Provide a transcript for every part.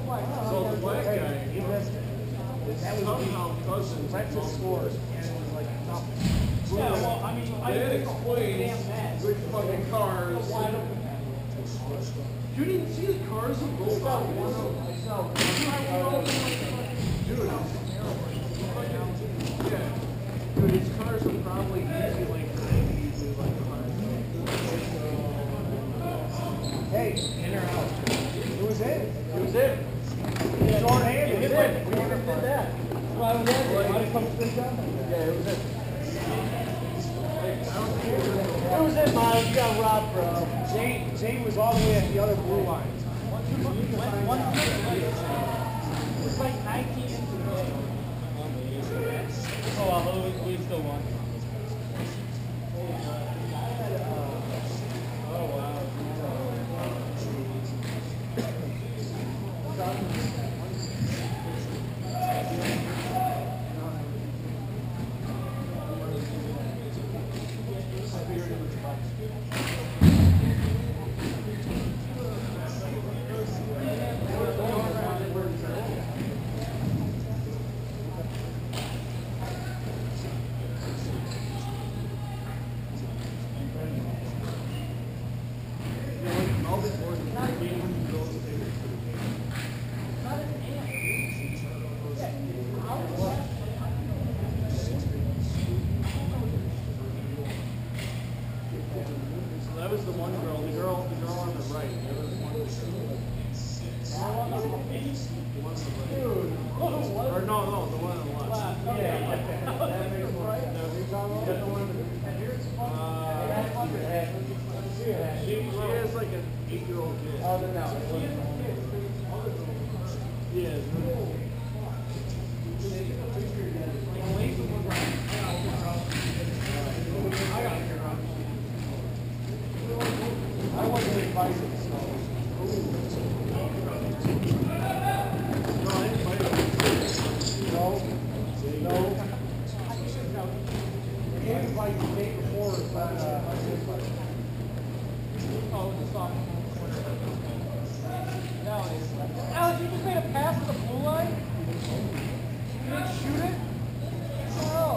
So the black guy, He missed it. That was somehow cousins. Texas scores, and it was like nothing. Yeah, well, I mean, That explains which fucking cars. You didn't see the cars that rolled out. Dude, yeah. Dude, these cars are probably easy like Hey, in or out? It was in. It was it. Short-handed. It It was in. did that. Well, I was asking, why did it come to this down? Yeah, it was in. It was in, Miles. You got robbed, bro. Zane was all the way at the other blue line. It's like 19 into the day. Oh, well, we still won. Oh, wow. That was the one girl, the girl on the right. The other one was or no, the one on the left. She has like an 8-year-old kid. Oh, no. Yeah. I want to take bicycles. No. The game like the day before is not Oh, it was a soft. Now it is. Alex, you just made a pass to the blue line? You didn't shoot it? Oh.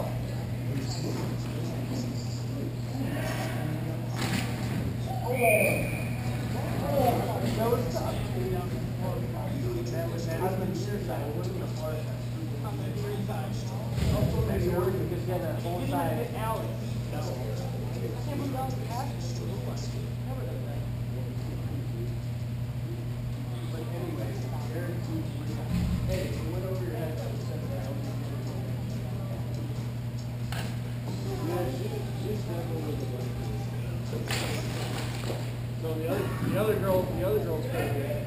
So the other girl's pretty good.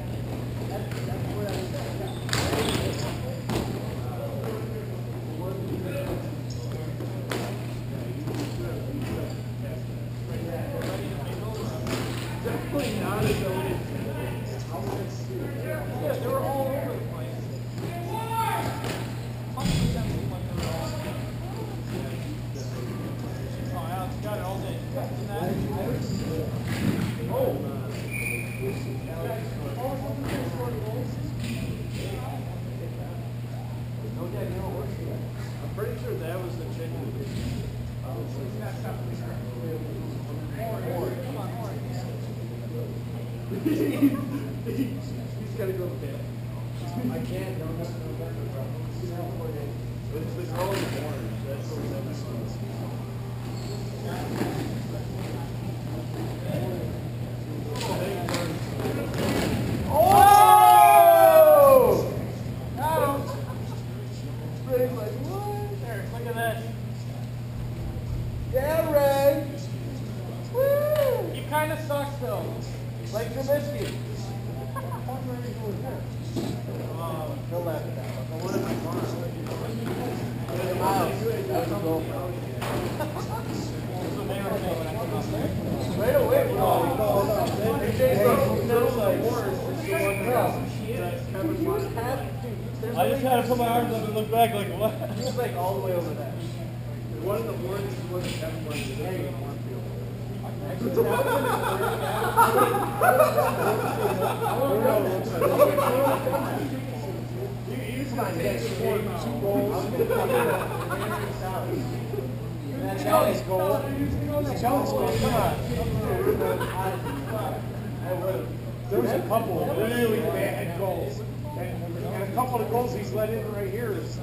Definitely not as though it is. Yeah, they were all over the place. 100% looked like they were all. Oh, Alex got it all day. Isn't that? I'm pretty sure that was the chick who did it. He's got to go to bed. I can't. No, that's November, bro. It's the girl in the orange. That's the one that was Oh! Got him. Ray's like, what? There, look at that. Yeah, Ray. Woo! He kind of sucks, though. Like Trubisky. He'll laugh at that one. the one in the farm. That was a goal. Right away. I just had to put my arms up and look back like, what? He was like all the way over there. The one in the orange is the one that Kevin wanted to do in the cornfield. Actually, that was scored 2 goals. That's Kelly's goal. That's Kelly's goal. Come on. There's a couple of really bad goals. And a couple of goals he's let in right here is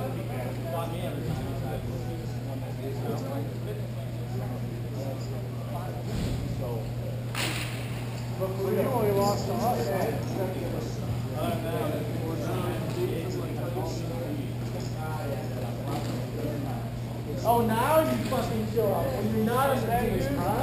but we only lost to us. Oh, now you fucking show up. When you're not a fan, huh?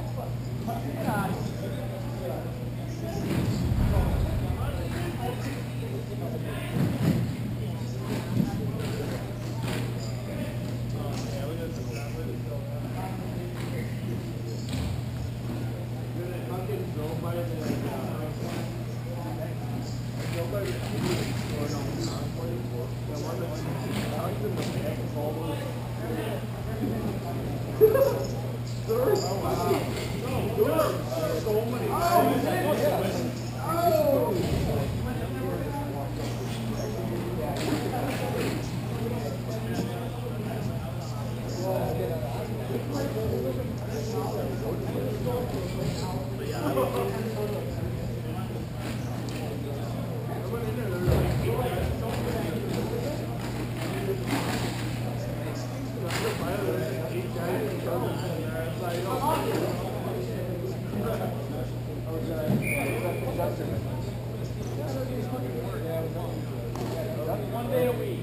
One day a week.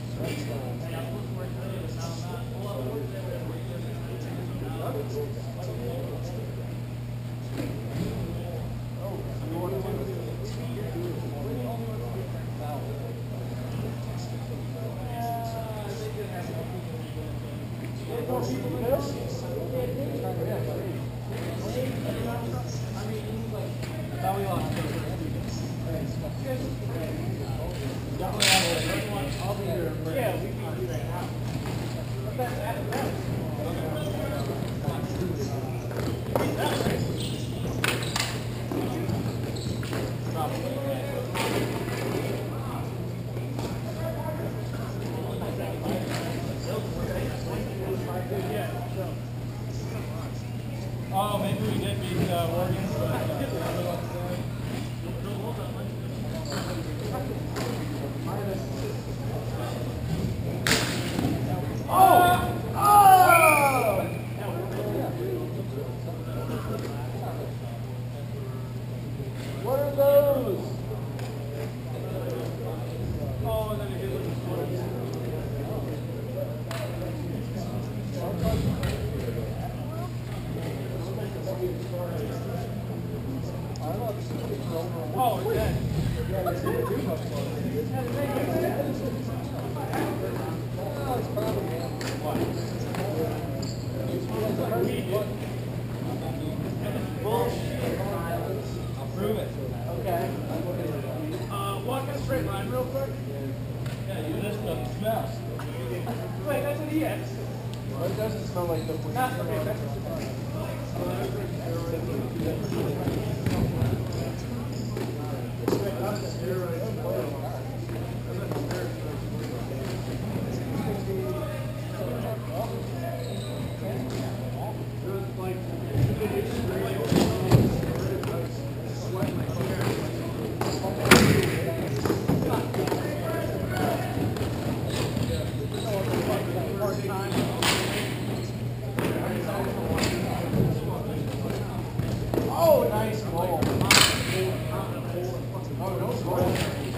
Oh, maybe we did beat Oregon, What are those? oh, and then it hit with the oh, yeah. Prove it. Okay. Walk in a straight line real quick. Yeah, you just smell. Wait, that's what he has. Well, it doesn't smell like the Not okay, that's Oh, nice goal. Oh, no goal.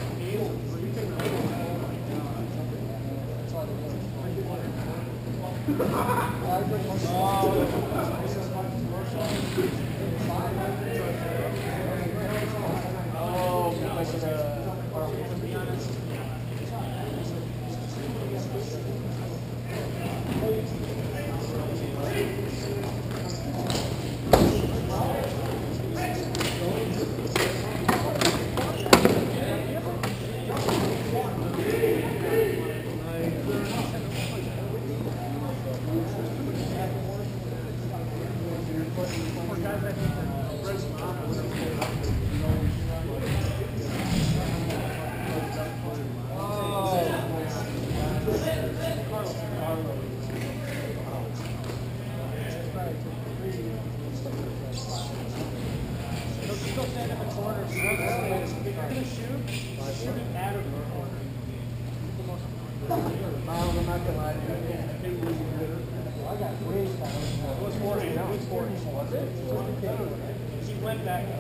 Oh, like Shoot it out of the corner. Miles, I'm not gonna lie to you. I got way down. It was 40. It was 40. Was it? He went back up.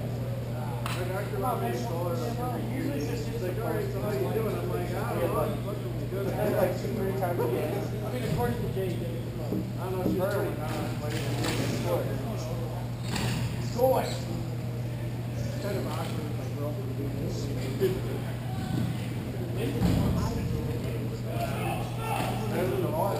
Usually it's just like, all right, so how you doing? I'm like, I don't know. Good. I had like 2-3 times a game. I mean, according to Jay, he did it. I don't know if she's turning on, but it's Going. kind of awkward with my girlfriend doing this. Better than the water.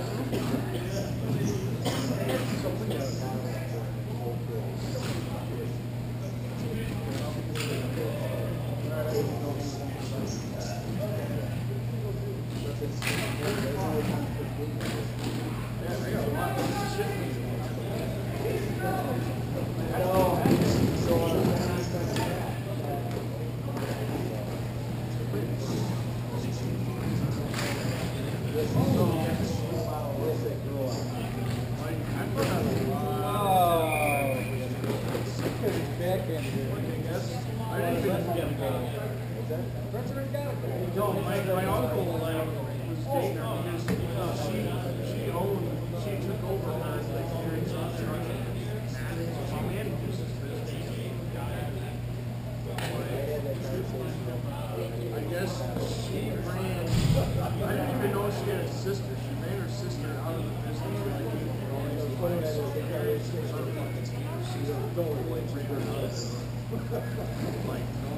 No, my uncle was dating her because she took over her parents' construction. She manages this business. I guess she ran. I didn't even know she had a sister. She ran her sister out of the business. She's a gold like ran her out. Like no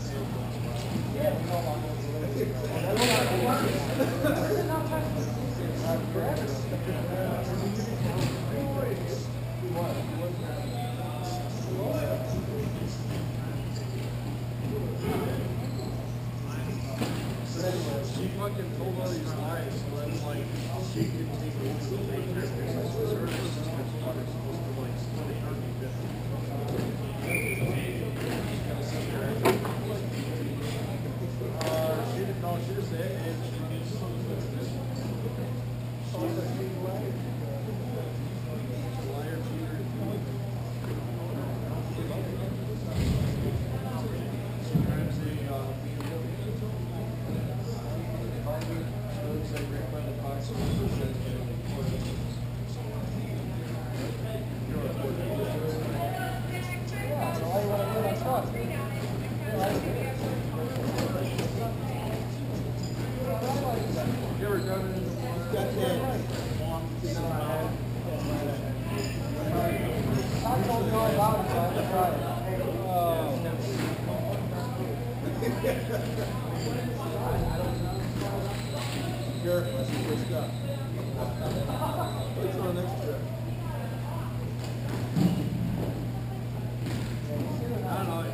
she fucking told all these lies, so then like she could take over the daycare business. Her sister's daughter is supposed to like split it 30-50. She didn't know, she just said it. Liar, cheater. She drives a looks like right by the box. You ever done it in the water? I told you all about it, so I had to try it. Careful, that's the good stuff. What's on the next trip? I don't know.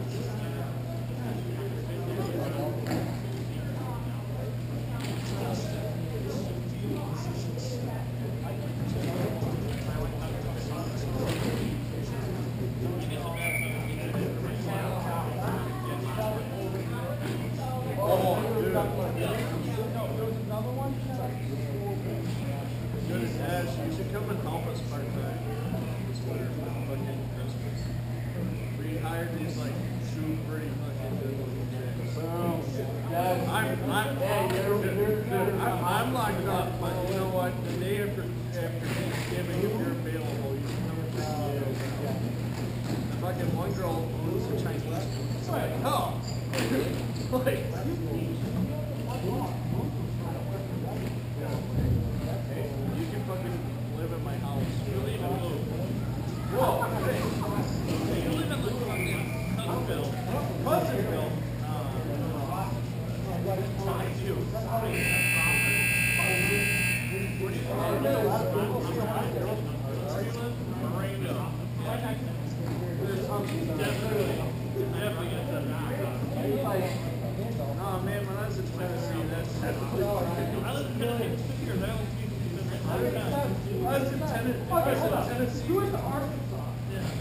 Good as Ash, you should come and help us part-time this winter for fucking Christmas. We hired these like two pretty fucking good looking chicks. I'm locked up, but you know what? The day after Thanksgiving, if you're available, you can come and pick me up. The fucking one girl who's a Chinese. It's like, oh, like. You can fucking live in my house. You live in Luke. Whoa, hey. You live in Luke. Cousinville. Cousinville. I do. Where do you live? Definitely get that. Oh man, when I was in Tennessee, that's I lived in Tennessee 6 years. I was in Tennessee. You went to Arkansas. Yeah.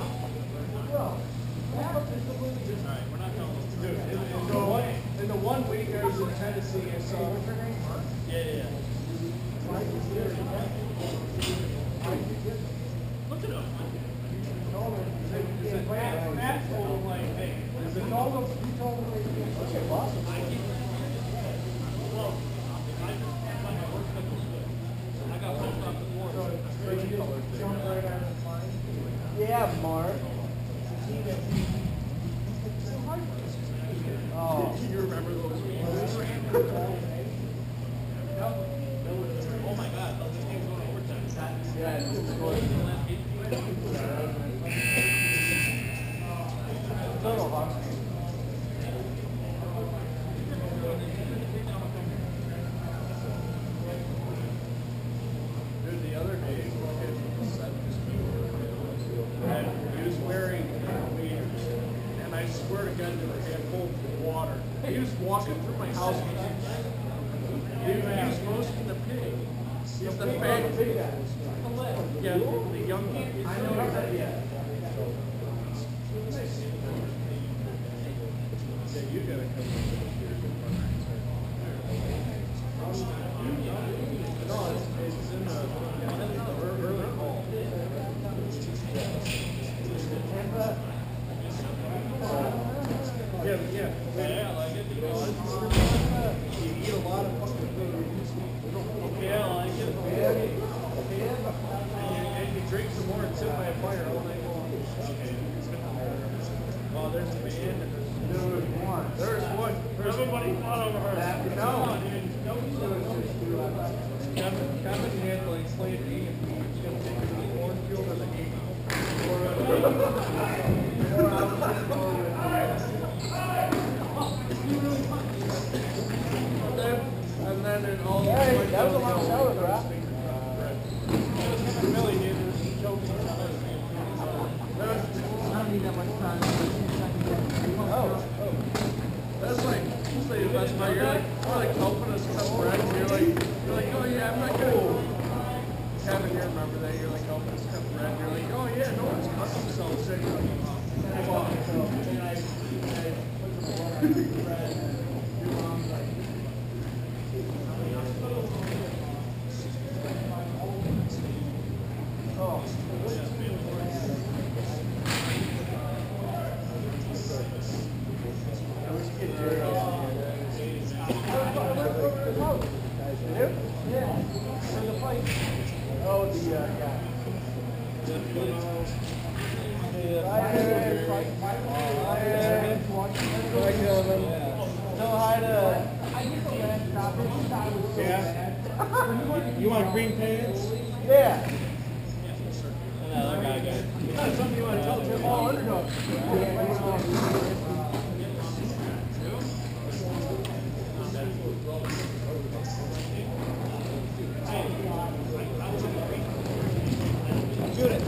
Alright, we're not going to Dude, in the 1 week I was in Tennessee, I saw Yeah. Look at him. Matt's told him, like, hey, is full of water. He was walking through my house. He was roasting the pig. He's the fat. Yeah, the young one. I know that. Yeah, you gotta come here. No, it's in the early fall. Yeah, I like it. You eat a lot of fucking food. Yeah, I like it. And you drink some more and sit by a fire all night long. Oh, there's a band. There's one. Everybody fought over her. No, dude. Kevin had like played me and he was going to take him to the cornfield or the game. And then in all the Hey, that was a long shower, bro. Billy did this choking. I don't need that much time. That's like the best part. You're like helping us cut bread. You're like, oh yeah, I'm not gonna. Kevin, you remember that? You're like helping us cut bread. You're like, oh yeah, no one's cut themselves. So you're like, you want green pants? Yeah. Something you want to tell Tim? Oh, underdog. Shoot it.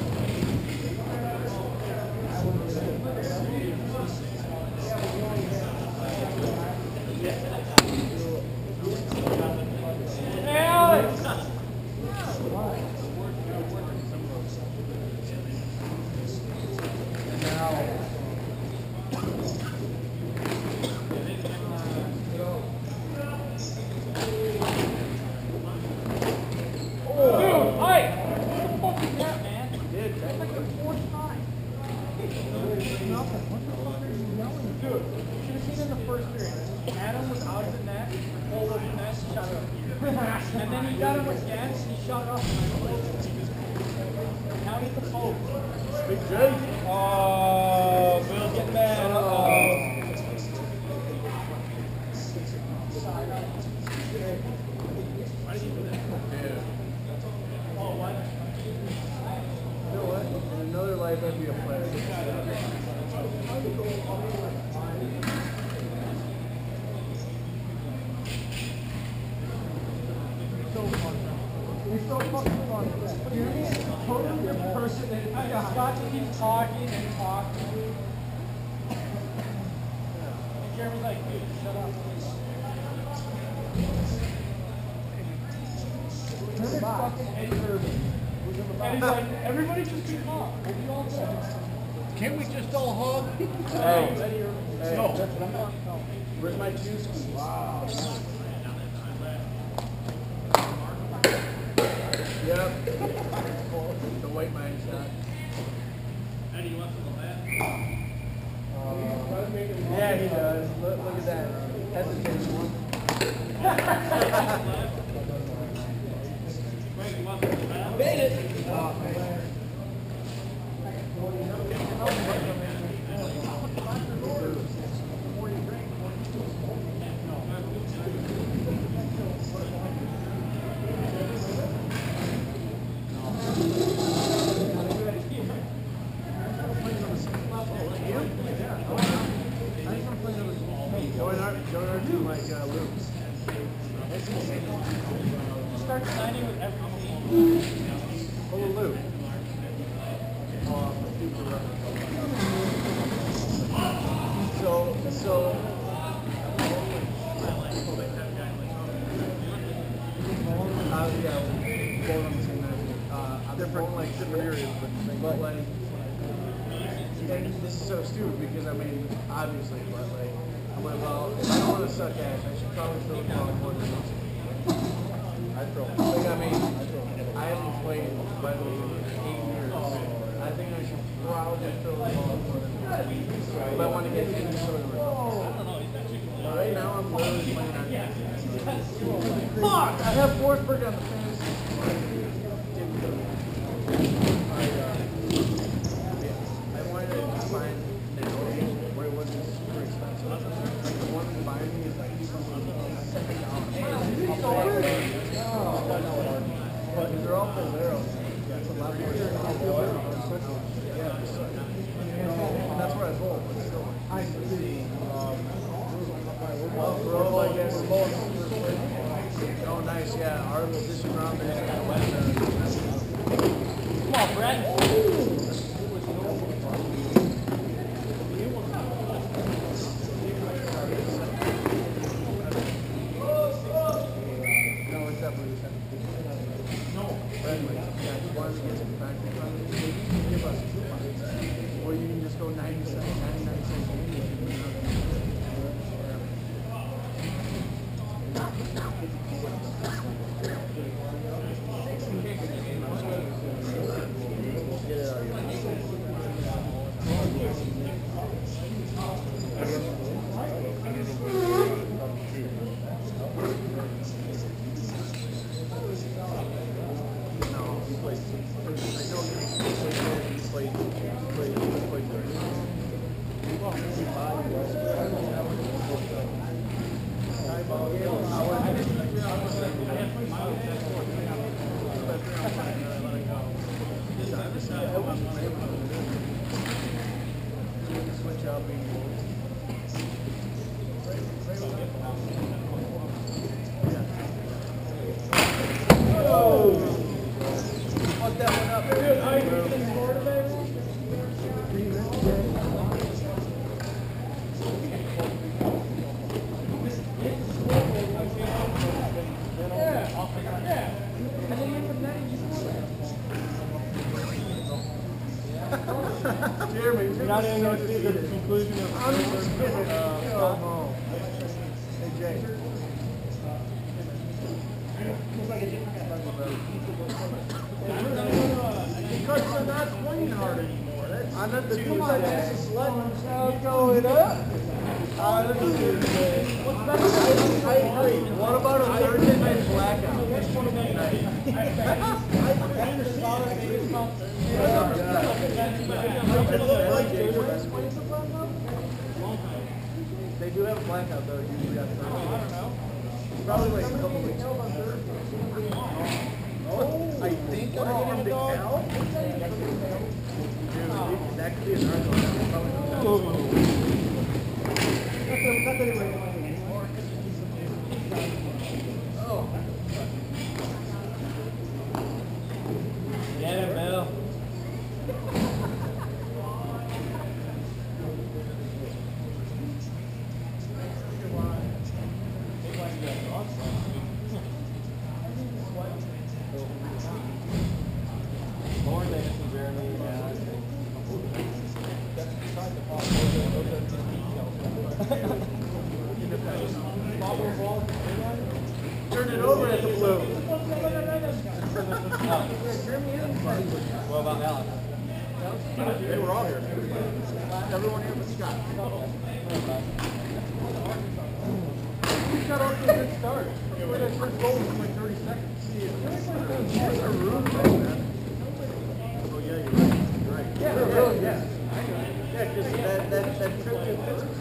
Adam was out of the net, pulled up the net, shut up. And then he got him again, he shut up. Now he's the post. Big J. Oh, Bill's getting mad. Uh-oh. Why did you do that? Yeah. Oh, what? You know what? In another life, I'd be a player. You're so fucking fun. You're a totally different person. And Scott just keeps talking and talking. And Jeremy's like, dude, shut up, please. And he's like, everybody just be calm. We'll be all good. Can't we just all hug? Hey. No. Where's my juice? Wow. Yep. The white man shot. Eddie, you want to go back? Yeah, he does. Look at that. Hesitation one. Made it! Oh, man. Start signing with everything. Full of loot. So Different areas, but like, and this is so stupid because I mean, obviously, but like, I'm like, well, if I don't want to suck ass, I should probably throw the ball more than once. I throw. Like, I mean, I haven't played by the way in 8 years. I think I should probably throw the ball more than once. But I want to get any sort of result. Right now, I'm literally playing on that. Fuck! I have Forsberg on the fantasy. I wanted to find an location where it wasn't super expensive. Like the one in Miami is like $7. But they're all Valero. That's a lot more expensive. Yeah, that's where I roll, but still. Well, bro, I guess. Oh, nice, yeah. Our little district around there. Come on, Brad. No, it's definitely no. Brad, yeah, you wanted to get some practice on it. Give us 2 months. Or you can just go 99 cents. Jeremy, you're not even going to see the conclusion of I'm just kidding. Hey, Jay. Because they're not playing hard anymore. I'm not the dude that has to select themselves going up. I agree. What about a Thursday night blackout? They do have a blackout though, usually on Thursday. I don't know. Probably like a couple weeks. I think I'm getting the cow. That could be an article. Oh. Get it, Bill. Turn it over at the blue. What about Alex? They were all here. Everyone here but Scott. He got off to a good start. He went his first goal in like 30 seconds. That's a room thing, man. Oh, yeah, you're right. You're right. Yeah, really, yeah. Yeah, because that trip to Pittsburgh.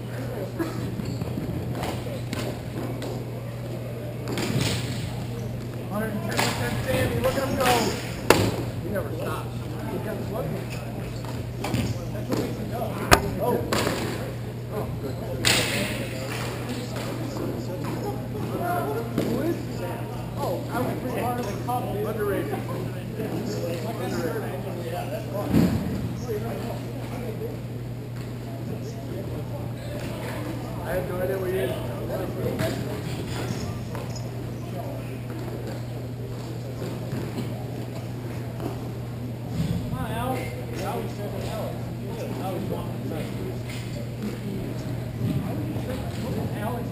110% Sammy, look at him go. He never stops. He kept slugging. That's what makes him go. Oh. Oh, good. Who is Sam? Oh, I was pretty hard on the cup. Underrated. Yeah, that's fun. I had no idea what you did. Come on, Alex. Alex said that Alex. Alex won. Alex.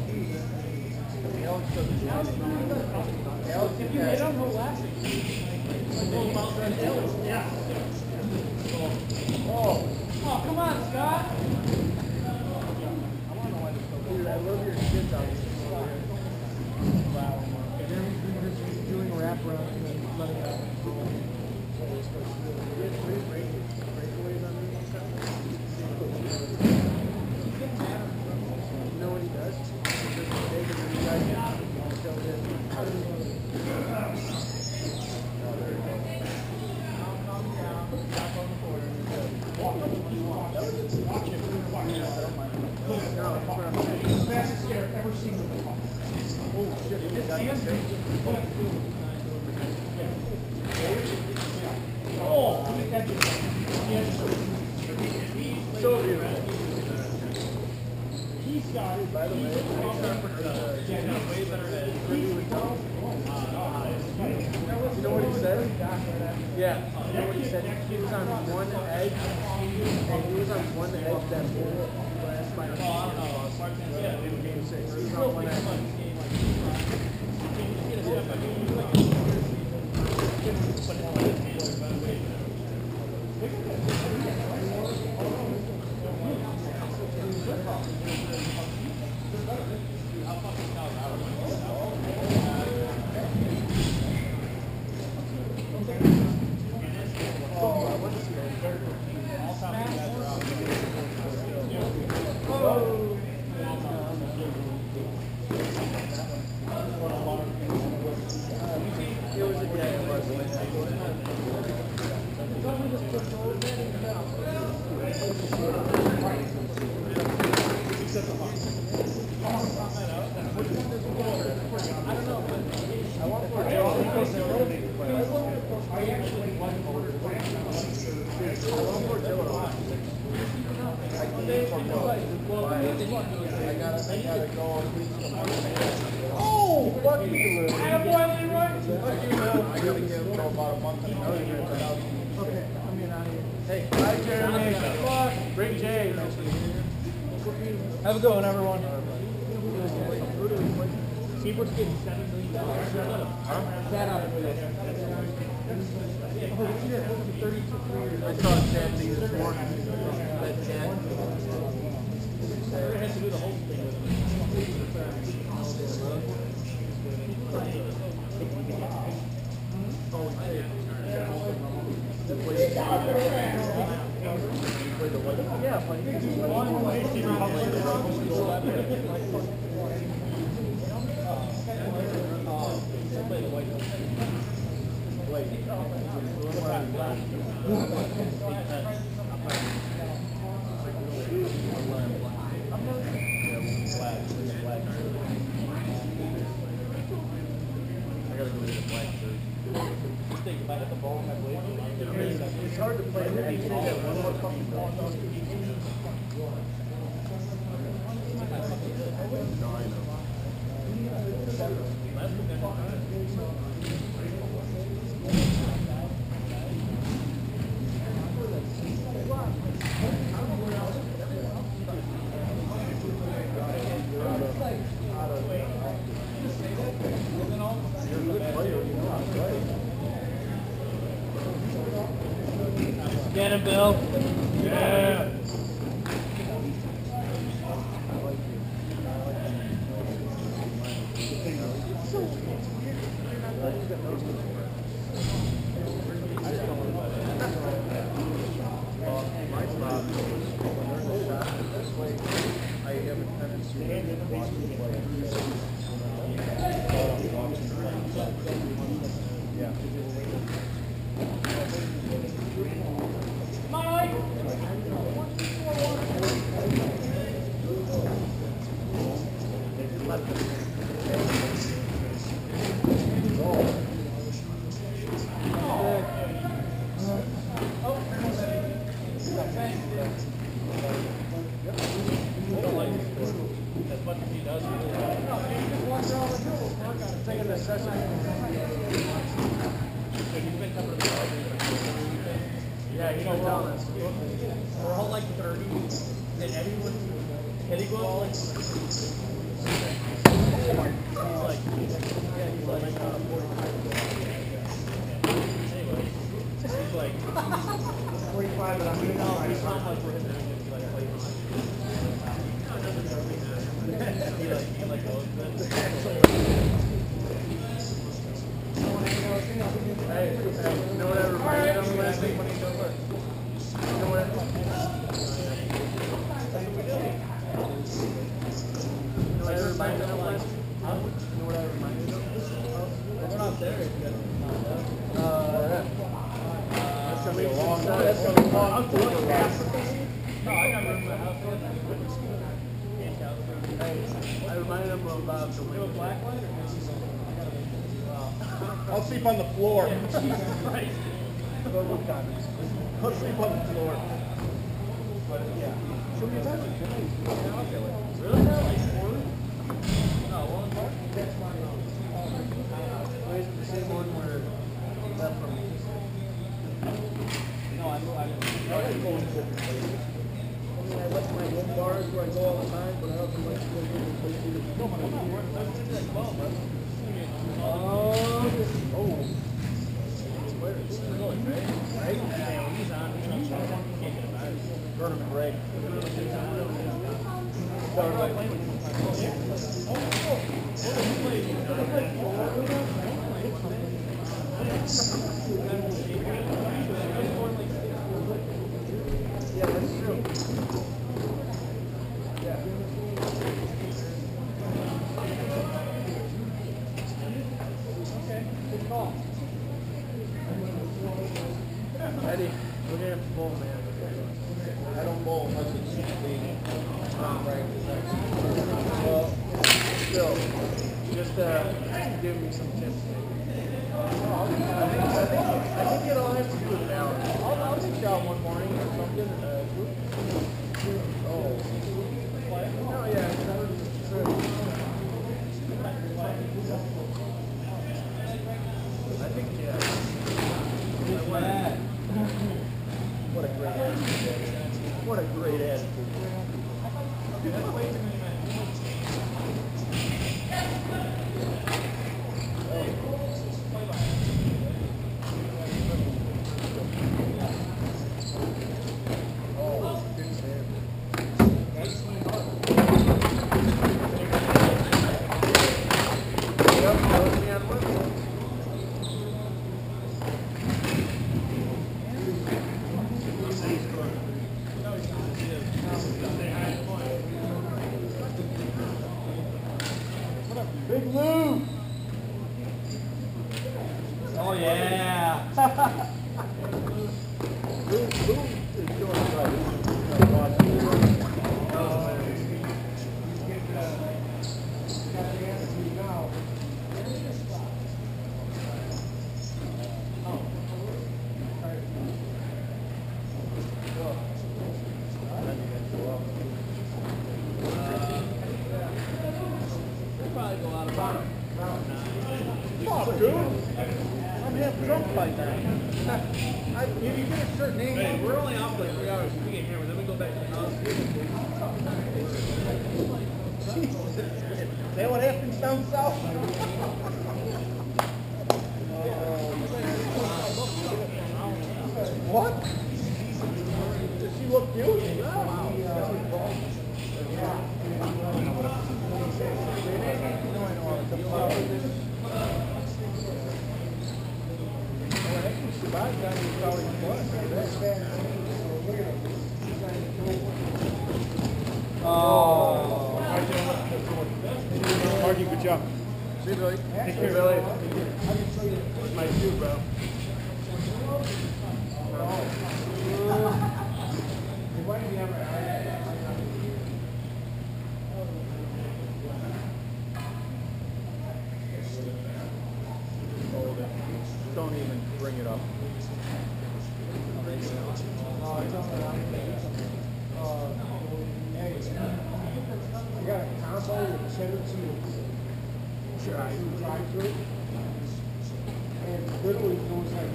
Alex, if you hit him, he'll laugh at you. Yeah. Oh, come on, Scott. Dude, I love your kids out here. Doing a wrap around and then letting out. Breakaways on me one time? You know what he does? He does a mistake and then he guys still in. Fastest scare I've ever seen with the car. Oh, shit. His hands oh, look at that. So beautiful. He's got it. By the way, way better than you know what he said? Yeah. You know what he said? He was on one edge, and he was on one edge that whole last final. Game 6. He was on one edge. Oh, fuck you, Leroy. I gotta give him about a month and Okay, I'm getting out of here. Hey, bye, Jeremy. Fuck. Bring Jay. Have a good one, everyone. Seaport's getting $7 million. That out of it. I saw Chad this morning. That Chad. Has to do the whole thing with Yeah, but it's hard to play that. You need that one more fucking ball. Get him, Bill. Yeah. I have a tendency to watch the play. Yeah. much as he does. He really does. No, he just walks around the hill, work on it. It's like a necessity. So he's been coming to the garden. Yeah, you know, we're all like 30, and everyone, Eddie goes like, he's like, yeah, he's like 45. Anyway, he's like 45, but I'm doing all right. He's not like we're in there. He's like, he like goes, Hey, you know what I reminded him last week when he goes work? You know what? That's what we do. You know what I reminded him last week? Huh? You know what I reminded him? We're not there yet. That's gonna be a long time. That's gonna be long. I'm doing fast. No, I got room in the house. I reminded him about the real black light or I'll sleep on the floor. right. I'll sleep on the floor. But yeah. So many times. Really? Like 4? No, 1 part? That's my Where's the same one where left from me? No, I like going to different places. I mean, I like my home bars where I go all the time, but I also like to go to different places. No, but I'm not working. I'm just like 12, bro. Where is it going, right? Right? Yeah, when he's on, you can't get him out. Vernon McRae. Yeah, that's true. Yeah. Good call. Eddie, we're gonna have to bowl, man. I don't bowl unless it's leaning. Right. Well, still, just give me some tips. I think it all has to do with an hour. I'll take you out one morning or something. Oh. No, yeah. I think, yeah. What a great attitude. What a great attitude. Big Lou! Oh, yeah. Lou is doing right. Fuck, dude. I'm half drunk by now. If you get a certain age, Hey, we're only off like 3 hours. We get hammered, then we go back to the house. Jesus. Is that what happens down south? What? Does she look cute? Oh. Marky, good job. See you, Billy. Take care, Billy. That's my shoe, bro. Don't even bring it up. You got a asshole with cheddar cheese. Drive-through. And literally goes like.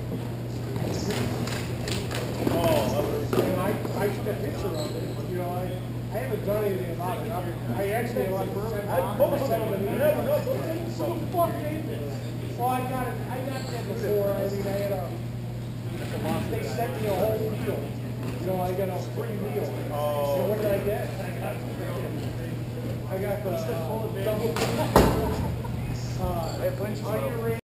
And I took a picture of it. You know, I haven't done anything about it. I actually like I put myself in the never know. So fucking. Well, I got that before. I mean, I had they sent me a whole meal. You know, I got a free meal. So what did I get? I got the double onion ring.